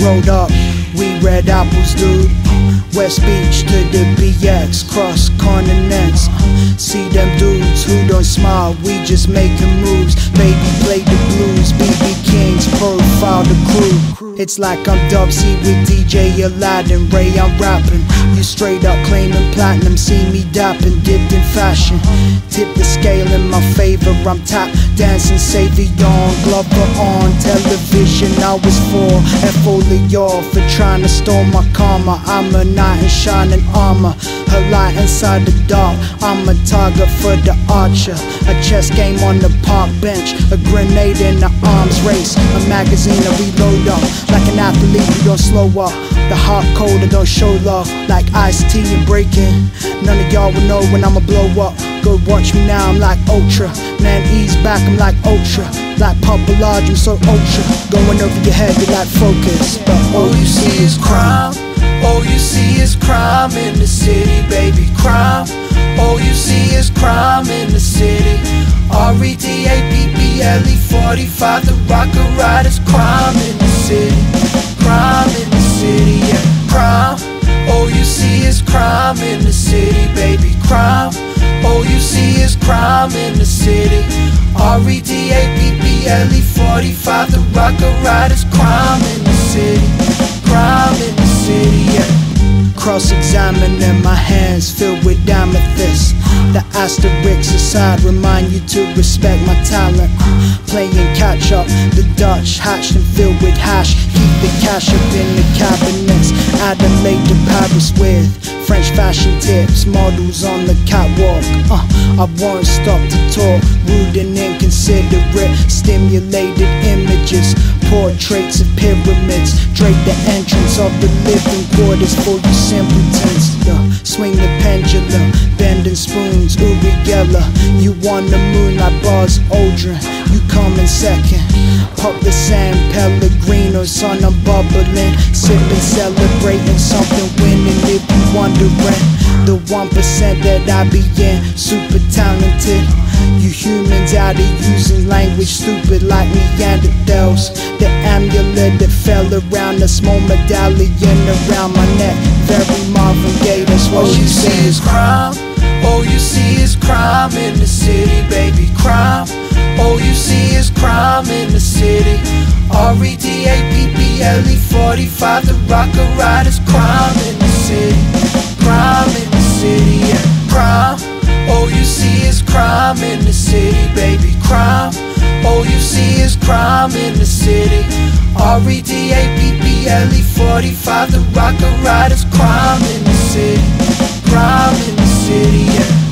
Rolled up, we red apples, dude. West Beach to the BX, cross continents. See them dudes who don't smile, we just making moves. Baby play the blues, BB Kings profile the crew. It's like I'm Dub C with DJ Aladdin, Ray I'm rapping. You straight up claiming platinum, see me dapping, dipped in fashion. Tip the scale in my favor, I'm top dancing Savion, Glover on television. I was for F all of y'all for trying to stole my karma. I'm a knight in shining armor, a light inside the dark. I'm a target for the archer, a chess game on the park bench, a grenade in the arms race, a magazine to reload up. Like an athlete, you don't slow up. The hot cold, don't show love. Like Ice-T and Breaking. None of y'all will know when I'ma blow up. Go watch me now, I'm like Ultra. Man, ease back, I'm like Ultra. Like Papa Large, I'm so Ultra. Going over your head, you're like Focus. But all you see is crime. All you see is crime in the city, baby, crime. All you see is crime in the city. REDAPPLE 45, the rocker riders, crime in the city. Crime in the city, yeah, crime. All you see is crime in the city, baby, crime. All you see is crime in the city. REDAPPLE 45, the rocker riders, crime in the city. Crime in the city, yeah. Cross-examining my hands filled with amethyst. The asterisks aside remind you to respect my talent. Playing catch up, the Dutch hatched and filled with hash. Keep the cash up in the cabinets. Adelaide to Paris with French fashion tips, models on the catwalk. I won't stop to talk, rude and inconsiderate. Stimulated images, portraits of pyramids. Drape the entrance of the living quarters for you simpletons. Swing the pendulum, bending spoons, Uri Geller. You on the moon like Buzz Aldrin, you come in second. Pop the San Pellegrino, son, I'm bubbling. Sipping, celebrating something, winning if you wondering. The 1% that I be in, super talented. You humans out of using language stupid like Neanderthals. The amulet that fell around, a small medallion around my neck, very Marvin Gaye, that's what you see is crime. All you see is crime in the city, baby, crime. All you see is crime in the city. REDAPPLE 45, the rocker riders, crime in the city. Crime in the city, yeah, crime. All you see is crime in the city, baby, crime. All you see is crime in the city. REDAPPLE 45, the rocker riders, crime in the city. Crime in the city, yeah.